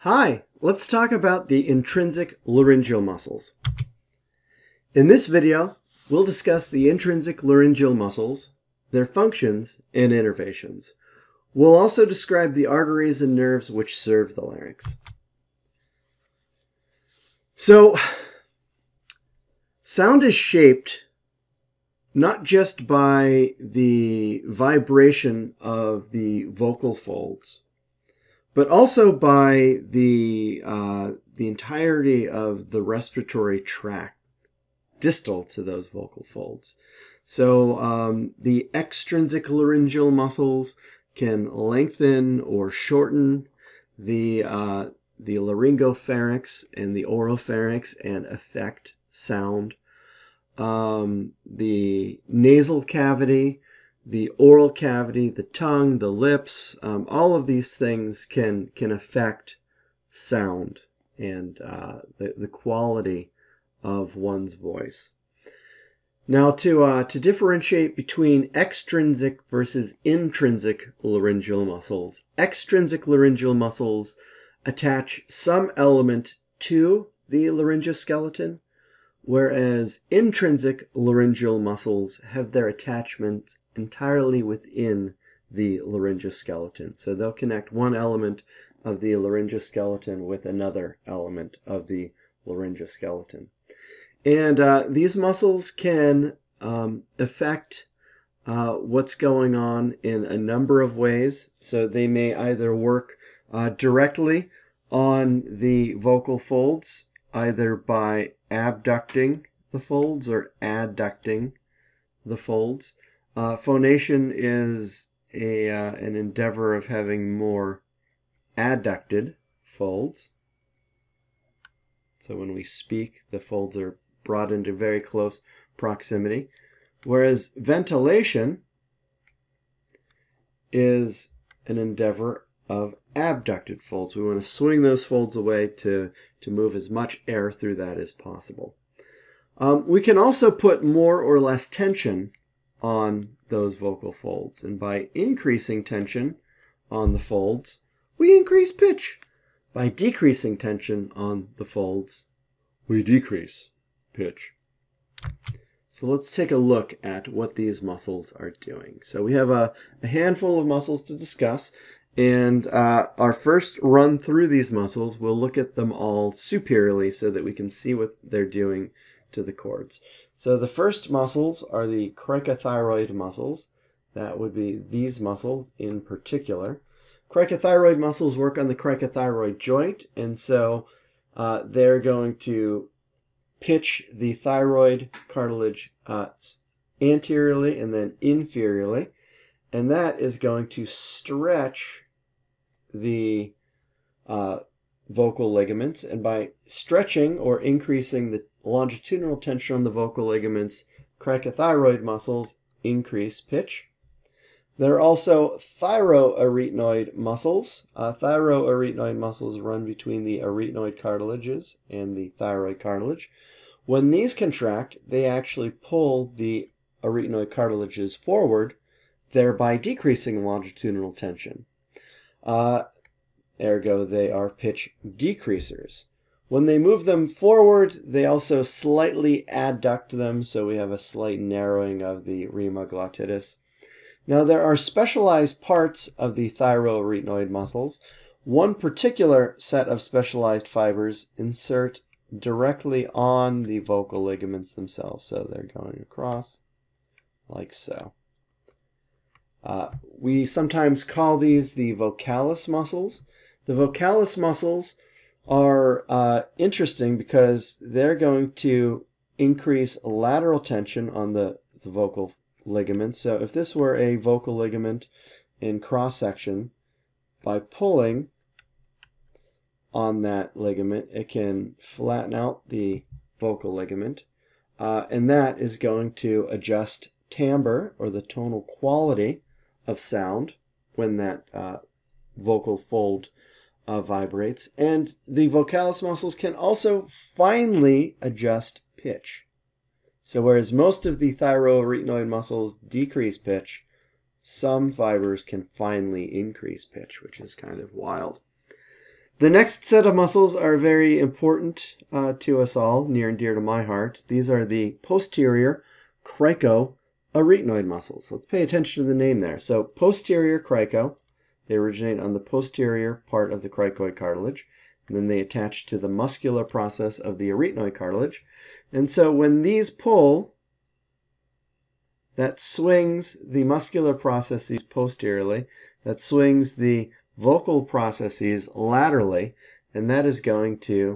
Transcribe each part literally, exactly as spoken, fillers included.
Hi, let's talk about the intrinsic laryngeal muscles. In this video, we'll discuss the intrinsic laryngeal muscles, their functions, and innervations. We'll also describe the arteries and nerves which serve the larynx. So, sound is shaped not just by the vibration of the vocal folds, but also by the, uh, the entirety of the respiratory tract distal to those vocal folds. So um, the extrinsic laryngeal muscles can lengthen or shorten the, uh, the laryngopharynx and the oropharynx and affect sound. Um, the nasal cavity, the oral cavity, the tongue, the lips, um, all of these things can can affect sound and uh, the, the quality of one's voice. Now, to, uh, to differentiate between extrinsic versus intrinsic laryngeal muscles, extrinsic laryngeal muscles attach some element to the laryngoskeleton, whereas intrinsic laryngeal muscles have their attachment entirely within the laryngoskeleton. So they'll connect one element of the laryngoskeleton with another element of the laryngoskeleton. And uh, these muscles can um, affect uh, what's going on in a number of ways. So they may either work uh, directly on the vocal folds, either by abducting the folds or adducting the folds. Uh, phonation is a, uh, an endeavor of having more adducted folds. So when we speak, the folds are brought into very close proximity. Whereas ventilation is an endeavor of abducted folds. We want to swing those folds away to, to move as much air through that as possible. Um, we can also put more or less tension on those vocal folds. And by increasing tension on the folds, we increase pitch. By decreasing tension on the folds, we decrease pitch. So let's take a look at what these muscles are doing. So we have a, a handful of muscles to discuss. And uh, our first run through these muscles, we'll look at them all superiorly so that we can see what they're doing to the cords. So the first muscles are the cricothyroid muscles. That would be these muscles in particular. Cricothyroid muscles work on the cricothyroid joint, and so uh, they're going to pitch the thyroid cartilage uh, anteriorly and then inferiorly. And that is going to stretch the uh, vocal ligaments. And by stretching or increasing the longitudinal tension on the vocal ligaments, cricothyroid muscles increase pitch. There are also thyroarytenoid muscles. Uh, thyroarytenoid muscles run between the arytenoid cartilages and the thyroid cartilage. When these contract, they actually pull the arytenoid cartilages forward, thereby decreasing longitudinal tension. Uh, ergo, they are pitch decreasers. When they move them forward, they also slightly adduct them, so we have a slight narrowing of the rima glottis. Now, there are specialized parts of the thyroarytenoid muscles. One particular set of specialized fibers insert directly on the vocal ligaments themselves, so they're going across like so. Uh, we sometimes call these the vocalis muscles. The vocalis muscles are uh, interesting because they're going to increase lateral tension on the, the vocal ligaments. So if this were a vocal ligament in cross-section, by pulling on that ligament, it can flatten out the vocal ligament, uh, and that is going to adjust timbre, or the tonal quality of sound when that uh, vocal fold uh, vibrates. And the vocalis muscles can also finely adjust pitch. So whereas most of the thyroarytenoid muscles decrease pitch, some fibers can finely increase pitch, which is kind of wild. The next set of muscles are very important uh, to us all, near and dear to my heart. These are the posterior cricoarytenoid muscles. Let's pay attention to the name there. So posterior crico, they originate on the posterior part of the cricoid cartilage, and then they attach to the muscular process of the arytenoid cartilage. And so when these pull, that swings the muscular processes posteriorly, that swings the vocal processes laterally, and that is going to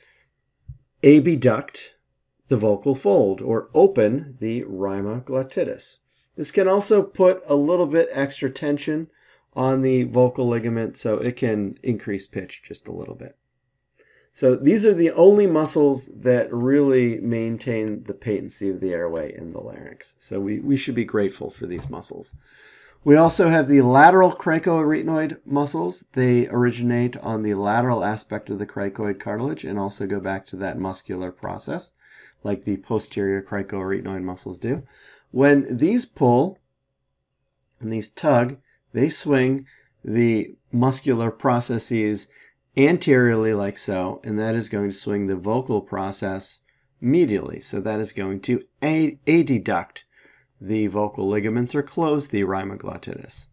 abduct the vocal fold, or open the rima glottis. This can also put a little bit extra tension on the vocal ligament, so it can increase pitch just a little bit. So these are the only muscles that really maintain the patency of the airway in the larynx. So we, we should be grateful for these muscles. We also have the lateral cricoarytenoid muscles. They originate on the lateral aspect of the cricoid cartilage and also go back to that muscular process, like the posterior cricoarytenoid muscles do. When these pull and these tug, they swing the muscular processes anteriorly like so, and that is going to swing the vocal process medially. So that is going to adduct the vocal ligaments or close the rima glottis.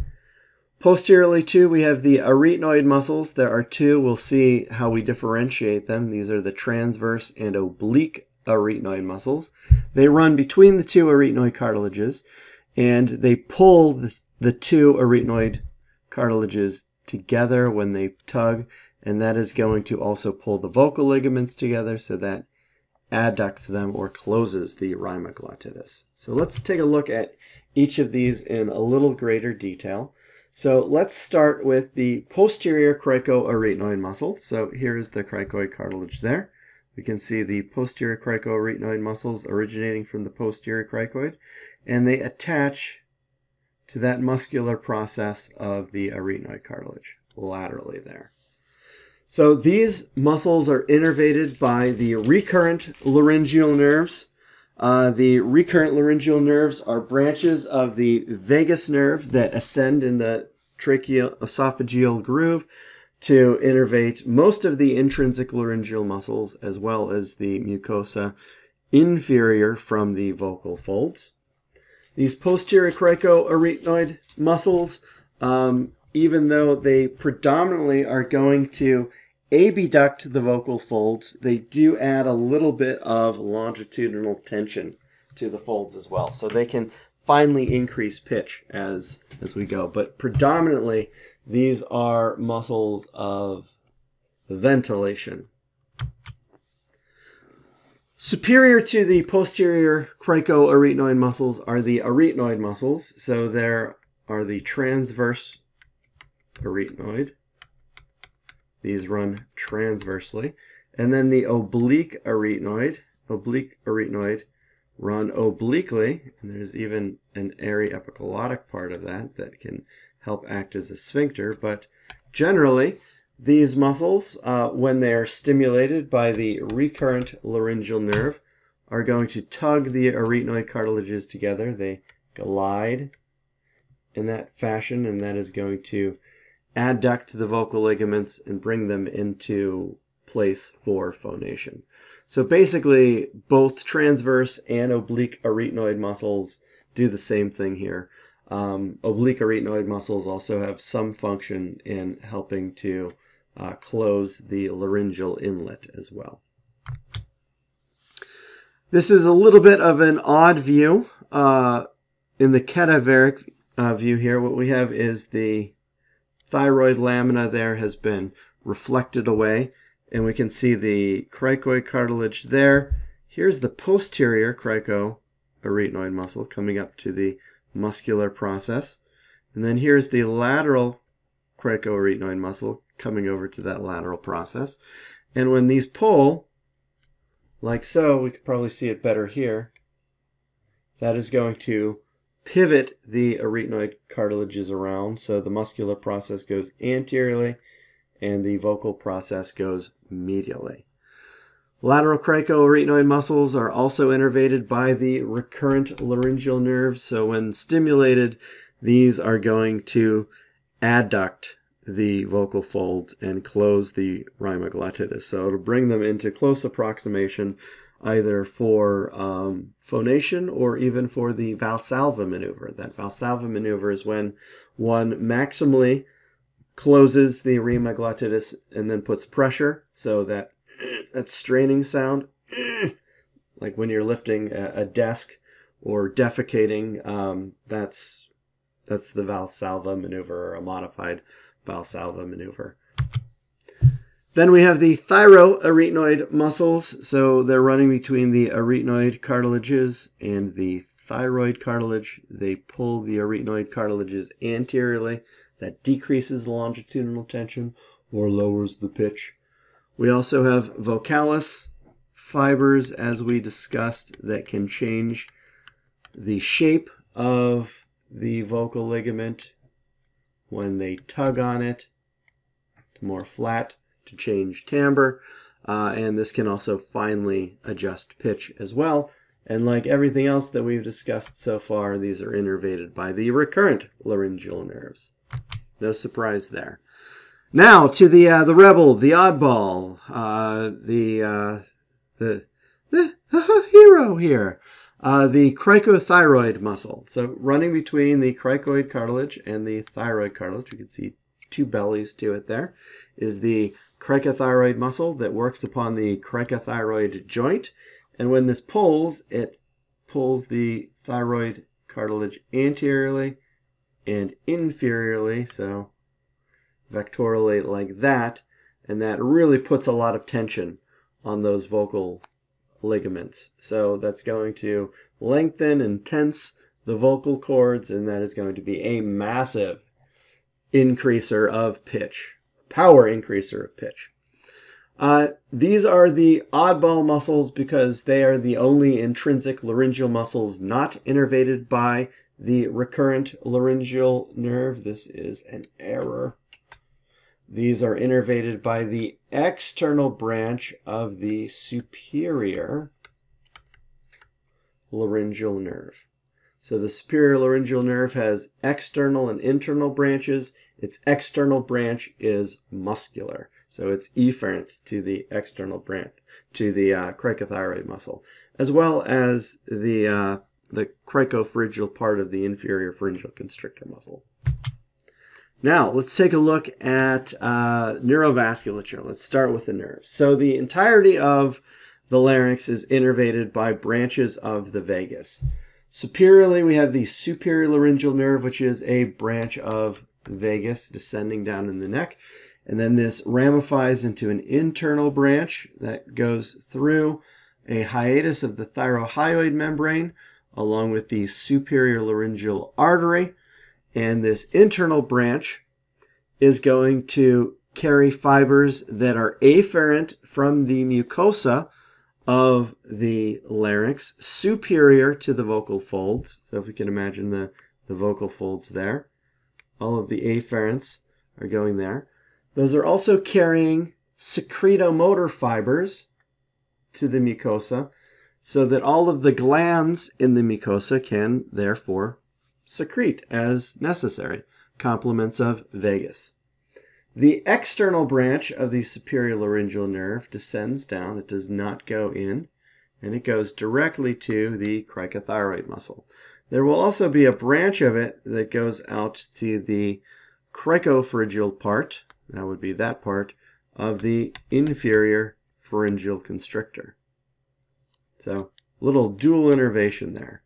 Posteriorly too, we have the arytenoid muscles. There are two. We'll see how we differentiate them. These are the transverse and oblique arytenoid muscles. They run between the two arytenoid cartilages, and they pull the, the two arytenoid cartilages together when they tug, and that is going to also pull the vocal ligaments together, so that adducts them or closes the rima glottis. So let's take a look at each of these in a little greater detail. So let's start with the posterior cricoarytenoid muscle. So here is the cricoid cartilage there. We can see the posterior cricoarytenoid muscles originating from the posterior cricoid, and they attach to that muscular process of the arytenoid cartilage laterally there. So these muscles are innervated by the recurrent laryngeal nerves. Uh, the recurrent laryngeal nerves are branches of the vagus nerve that ascend in the tracheal esophageal groove to innervate most of the intrinsic laryngeal muscles, as well as the mucosa inferior from the vocal folds. These posterior cricoarytenoid muscles, um, even though they predominantly are going to abduct the vocal folds, they do add a little bit of longitudinal tension to the folds as well. So they can finely increase pitch as, as we go. But predominantly, these are muscles of ventilation. Superior to the posterior cricoarytenoid muscles are the arytenoid muscles. So there are the transverse arytenoid. These run transversely. And then the oblique arytenoid, oblique arytenoid run obliquely. And there's even an airy epiglottic part of that that can help act as a sphincter. But generally, these muscles, uh, when they are stimulated by the recurrent laryngeal nerve, are going to tug the arytenoid cartilages together. They glide in that fashion, and that is going to adduct the vocal ligaments and bring them into place for phonation. So basically, both transverse and oblique arytenoid muscles do the same thing here. Um, oblique arytenoid muscles also have some function in helping to uh, close the laryngeal inlet as well. This is a little bit of an odd view. Uh, in the cadaveric uh, view here, what we have is the thyroid lamina there has been reflected away, and we can see the cricoid cartilage there. Here's the posterior cricoarytenoid muscle coming up to the muscular process, and then here's the lateral cricoarytenoid muscle coming over to that lateral process. And when these pull, like so, we could probably see it better here, that is going to pivot the arytenoid cartilages around, so the muscular process goes anteriorly and the vocal process goes medially. Lateral cricoarytenoid muscles are also innervated by the recurrent laryngeal nerves, so when stimulated, these are going to adduct the vocal folds and close the rhymoglottitis. So it'll bring them into close approximation either for um, phonation or even for the Valsalva maneuver. That Valsalva maneuver is when one maximally closes the rhymoglottitis and then puts pressure, so that that straining sound, like when you're lifting a, a desk or defecating, um, that's that's the Valsalva maneuver, or a modified Valsalva maneuver. Then we have the thyroarytenoid muscles. So they're running between the arytenoid cartilages and the thyroid cartilage. They pull the arytenoid cartilages anteriorly. That decreases the longitudinal tension or lowers the pitch. We also have vocalis fibers, as we discussed, that can change the shape of the vocal ligament when they tug on it to more flat, to change timbre, uh, and this can also finely adjust pitch as well. And like everything else that we've discussed so far, these are innervated by the recurrent laryngeal nerves. No surprise there. Now to the uh, the rebel, the oddball, uh, the uh, the the hero here, uh, the cricothyroid muscle. So running between the cricoid cartilage and the thyroid cartilage, you can see two bellies to it there, is the cricothyroid muscle that works upon the cricothyroid joint. And when this pulls, it pulls the thyroid cartilage anteriorly and inferiorly, so vectorially like that, and that really puts a lot of tension on those vocal ligaments. So that's going to lengthen and tense the vocal cords, and that is going to be a massive increaser of pitch, power increaser of pitch. Uh, these are the oddball muscles because they are the only intrinsic laryngeal muscles not innervated by the recurrent laryngeal nerve. This is an error. These are innervated by the external branch of the superior laryngeal nerve. So the superior laryngeal nerve has external and internal branches. Its external branch is muscular. So it's efferent to the external branch, to the uh, cricothyroid muscle, as well as the uh, the cricopharyngeal part of the inferior pharyngeal constrictor muscle. Now, let's take a look at uh, neurovasculature. Let's start with the nerves. So the entirety of the larynx is innervated by branches of the vagus. Superiorly, we have the superior laryngeal nerve, which is a branch of vagus descending down in the neck. And then this ramifies into an internal branch that goes through a hiatus of the thyrohyoid membrane, along with the superior laryngeal artery. And this internal branch is going to carry fibers that are afferent from the mucosa of the larynx, superior to the vocal folds. So if we can imagine the, the vocal folds there, all of the afferents are going there. Those are also carrying secretomotor fibers to the mucosa, so that all of the glands in the mucosa can therefore secrete as necessary, complements of vagus. The external branch of the superior laryngeal nerve descends down. It does not go in, and it goes directly to the cricothyroid muscle. There will also be a branch of it that goes out to the cricopharyngeal part, that would be that part, of the inferior pharyngeal constrictor. So, little dual innervation there.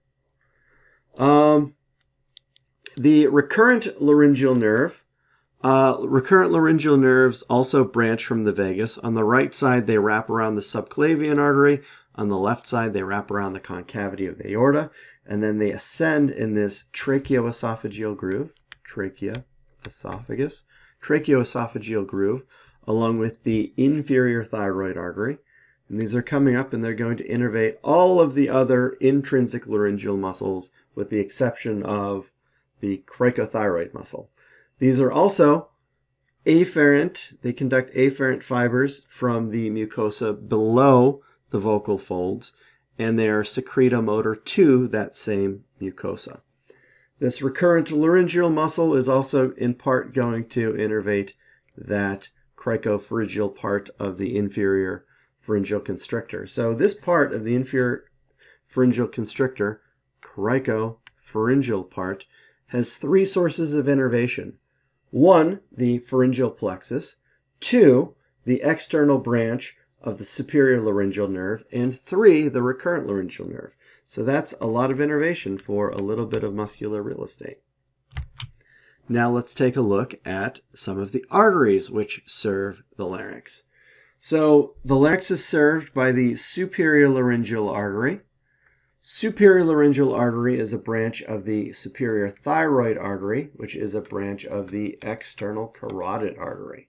Um, the recurrent laryngeal nerve, uh, recurrent laryngeal nerves also branch from the vagus. On the right side, they wrap around the subclavian artery. On the left side, they wrap around the concavity of the aorta. And then they ascend in this tracheoesophageal groove, tracheoesophagus, tracheoesophageal groove, along with the inferior thyroid artery. And these are coming up, and they're going to innervate all of the other intrinsic laryngeal muscles, with the exception of the cricothyroid muscle. These are also afferent. They conduct afferent fibers from the mucosa below the vocal folds, and they are secretomotor to that same mucosa. This recurrent laryngeal muscle is also in part going to innervate that cricopharyngeal part of the inferior pharyngeal constrictor. So this part of the inferior pharyngeal constrictor, cricopharyngeal part, has three sources of innervation. One, the pharyngeal plexus. Two, the external branch of the superior laryngeal nerve. And three, the recurrent laryngeal nerve. So that's a lot of innervation for a little bit of muscular real estate. Now let's take a look at some of the arteries which serve the larynx. So the larynx is served by the superior laryngeal artery. Superior laryngeal artery is a branch of the superior thyroid artery, which is a branch of the external carotid artery.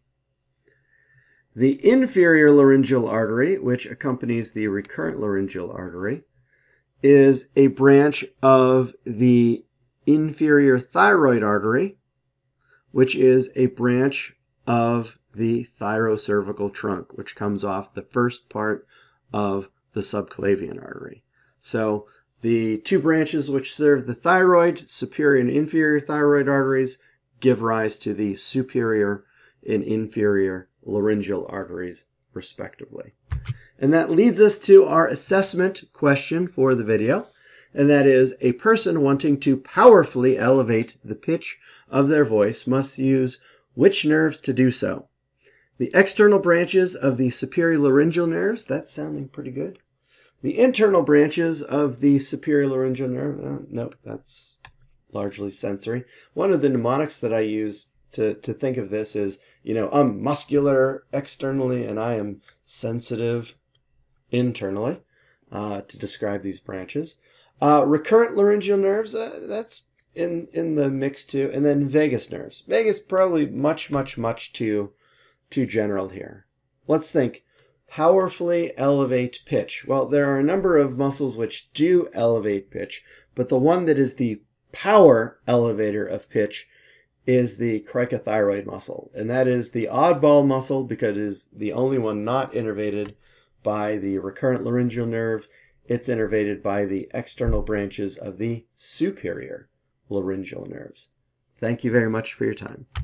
The inferior laryngeal artery, which accompanies the recurrent laryngeal artery, is a branch of the inferior thyroid artery, which is a branch of the thyrocervical trunk, which comes off the first part of the subclavian artery. So the two branches which serve the thyroid, superior and inferior thyroid arteries, give rise to the superior and inferior laryngeal arteries, respectively. And that leads us to our assessment question for the video, and that is, a person wanting to powerfully elevate the pitch of their voice must use which nerves to do so? The external branches of the superior laryngeal nerves, that's sounding pretty good. The internal branches of the superior laryngeal nerve, uh, nope, that's largely sensory. One of the mnemonics that I use to, to think of this is, you know, I'm muscular externally and I am sensitive internally, uh, to describe these branches. Uh, recurrent laryngeal nerves, uh, that's in, in the mix too. And then vagus nerves. Vagus probably much, much, much too, too general here. Let's think. Powerfully elevate pitch. Well, there are a number of muscles which do elevate pitch, but the one that is the power elevator of pitch is the cricothyroid muscle. And that is the oddball muscle because it is the only one not innervated by the recurrent laryngeal nerve. It's innervated by the external branches of the superior laryngeal nerves. Thank you very much for your time.